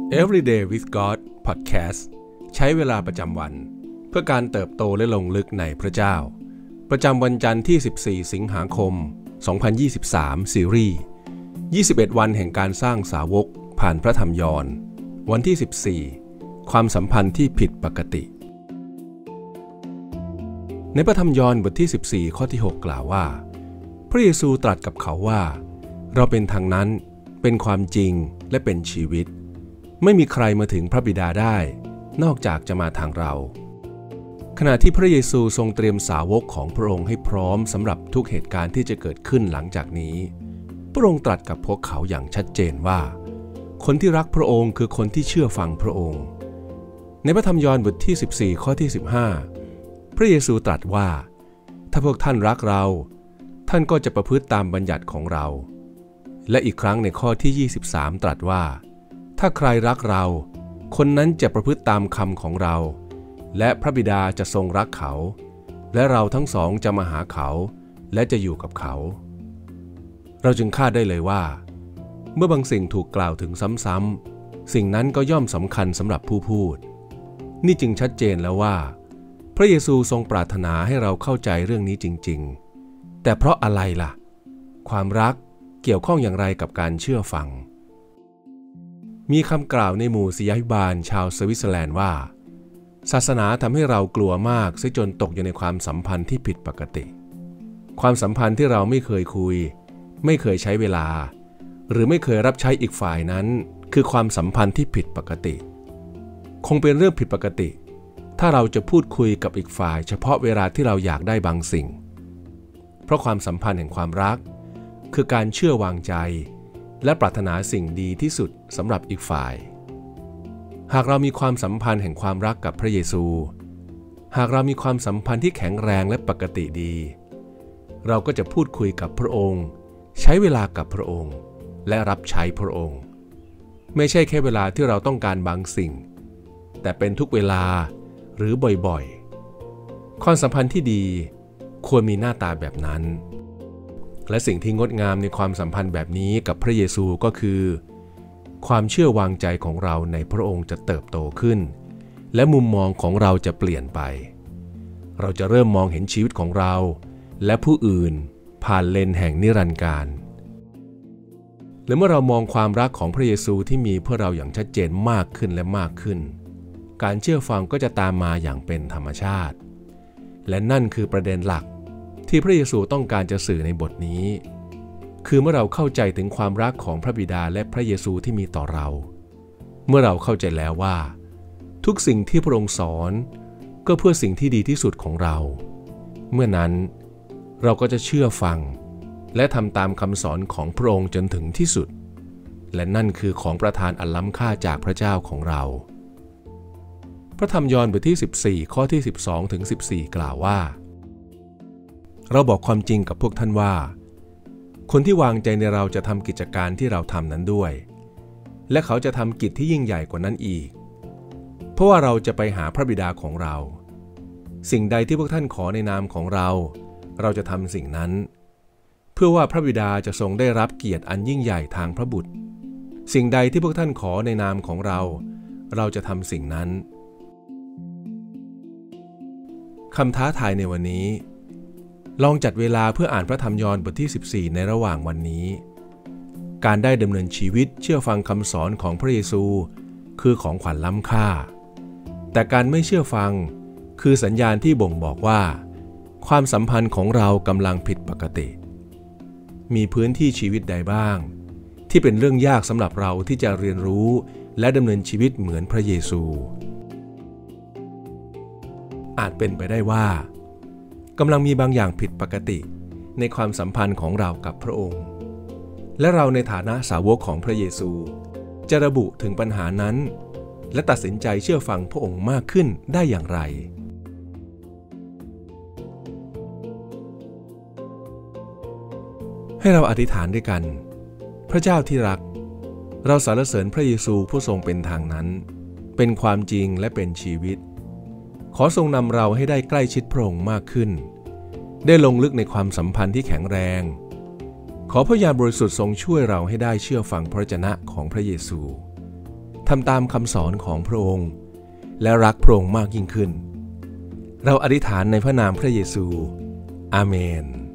Everyday with God Podcast ใช้เวลาประจำวันเพื่อการเติบโตและลงลึกในพระเจ้าประจำวันจันทร์ที่14สิงหาคม2023ซีรีส์21วันแห่งการสร้างสาวกผ่านพระธรรมยอห์นวันที่14ความสัมพันธ์ที่ผิดปกติในพระธรรมยอห์นบทที่14ข้อที่6กล่าวว่าพระเยซูตรัสกับเขาว่าเราเป็นทางนั้นเป็นความจริงและเป็นชีวิตไม่มีใครมาถึงพระบิดาได้นอกจากจะมาทางเราขณะที่พระเยซูทรงเตรียมสาวกของพระองค์ให้พร้อมสำหรับทุกเหตุการณ์ที่จะเกิดขึ้นหลังจากนี้พระองค์ตรัสกับพวกเขาอย่างชัดเจนว่าคนที่รักพระองค์คือคนที่เชื่อฟังพระองค์ในพระธรรมยอห์นบทที่14ข้อที่15พระเยซูตรัสว่าถ้าพวกท่านรักเราท่านก็จะประพฤติตามบัญญัติของเราและอีกครั้งในข้อที่23ตรัสว่าถ้าใครรักเราคนนั้นจะประพฤติตามคำของเราและพระบิดาจะทรงรักเขาและเราทั้งสองจะมาหาเขาและจะอยู่กับเขาเราจึงคาดได้เลยว่าเมื่อบางสิ่งถูกกล่าวถึงซ้ำๆสิ่งนั้นก็ย่อมสำคัญสำหรับผู้พูดนี่จึงชัดเจนแล้วว่าพระเยซูทรงปรารถนาให้เราเข้าใจเรื่องนี้จริงๆแต่เพราะอะไรล่ะความรักเกี่ยวข้องอย่างไรกับการเชื่อฟังมีคำกล่าวในหมู่ศิษยาภิบาลชาวสวิตเซอร์แลนด์ว่าศาสนาทำให้เรากลัวมากเสียจนตกอยู่ในความสัมพันธ์ที่ผิดปกติความสัมพันธ์ที่เราไม่เคยคุยไม่เคยใช้เวลาหรือไม่เคยรับใช้อีกฝ่ายนั้นคือความสัมพันธ์ที่ผิดปกติคงเป็นเรื่องผิดปกติถ้าเราจะพูดคุยกับอีกฝ่ายเฉพาะเวลาที่เราอยากได้บางสิ่งเพราะความสัมพันธ์แห่งความรักคือการเชื่อวางใจและปรารถนาสิ่งดีที่สุดสำหรับอีกฝ่ายหากเรามีความสัมพันธ์แห่งความรักกับพระเยซูหากเรามีความสัมพันธ์ที่แข็งแรงและปกติดีเราก็จะพูดคุยกับพระองค์ใช้เวลากับพระองค์และรับใช้พระองค์ไม่ใช่แค่เวลาที่เราต้องการบางสิ่งแต่เป็นทุกเวลาหรือบ่อยๆความสัมพันธ์ที่ดีควรมีหน้าตาแบบนั้นและสิ่งที่งดงามในความสัมพันธ์แบบนี้กับพระเยซูก็คือความเชื่อวางใจของเราในพระองค์จะเติบโตขึ้นและมุมมองของเราจะเปลี่ยนไปเราจะเริ่มมองเห็นชีวิตของเราและผู้อื่นผ่านเลนส์แห่งนิรันดร์กาลและเมื่อเรามองความรักของพระเยซูที่มีเพื่อเราอย่างชัดเจนมากขึ้นและมากขึ้นการเชื่อฟังก็จะตามมาอย่างเป็นธรรมชาติและนั่นคือประเด็นหลักที่พระเยซูต้องการจะสื่อในบทนี้คือเมื่อเราเข้าใจถึงความรักของพระบิดาและพระเยซูที่มีต่อเราเมื่อเราเข้าใจแล้วว่าทุกสิ่งที่พระองค์สอนก็เพื่อสิ่งที่ดีที่สุดของเราเมื่อนั้นเราก็จะเชื่อฟังและทำตามคำสอนของพระองค์จนถึงที่สุดและนั่นคือของประทานอันล้ำค่าจากพระเจ้าของเราพระธรรมยอห์นบทที่14ข้อที่12ถึง14กล่าวว่าเราบอกความจริงกับพวกท่านว่าคนที่วางใจในเราจะทำกิจการที่เราทำนั้นด้วยและเขาจะทำกิจที่ยิ่งใหญ่กว่านั้นอีกเพราะว่าเราจะไปหาพระบิดาของเราสิ่งใดที่พวกท่านขอในนามของเราเราจะทำสิ่งนั้นเพื่อว่าพระบิดาจะทรงได้รับเกียรติอันยิ่งใหญ่ทางพระบุตรสิ่งใดที่พวกท่านขอในนามของเราเราจะทำสิ่งนั้นคำท้าทายในวันนี้ลองจัดเวลาเพื่ออ่านพระธรรมยอห์นบทที่14ในระหว่างวันนี้การได้ดำเนินชีวิตเชื่อฟังคำสอนของพระเยซูคือของขวัญล้ำค่าแต่การไม่เชื่อฟังคือสัญญาณที่บ่งบอกว่าความสัมพันธ์ของเรากำลังผิดปกติมีพื้นที่ชีวิตใดบ้างที่เป็นเรื่องยากสำหรับเราที่จะเรียนรู้และดำเนินชีวิตเหมือนพระเยซูอาจเป็นไปได้ว่ากำลังมีบางอย่างผิดปกติในความสัมพันธ์ของเรากับพระองค์และเราในฐานะสาวกของพระเยซูจะระบุถึงปัญหานั้นและตัดสินใจเชื่อฟังพระองค์มากขึ้นได้อย่างไรให้เราอธิษฐานด้วยกันพระเจ้าที่รักเราสรรเสริญพระเยซูผู้ทรงเป็นทางนั้นเป็นความจริงและเป็นชีวิตขอทรงนำเราให้ได้ใกล้ชิดพระองค์มากขึ้นได้ลงลึกในความสัมพันธ์ที่แข็งแรงขอพระวิญญาณบริสุทธิ์ทรงช่วยเราให้ได้เชื่อฟังพระวจนะของพระเยซูทำตามคำสอนของพระองค์และรักพระองค์มากยิ่งขึ้นเราอธิษฐานในพระนามพระเยซูอาเมน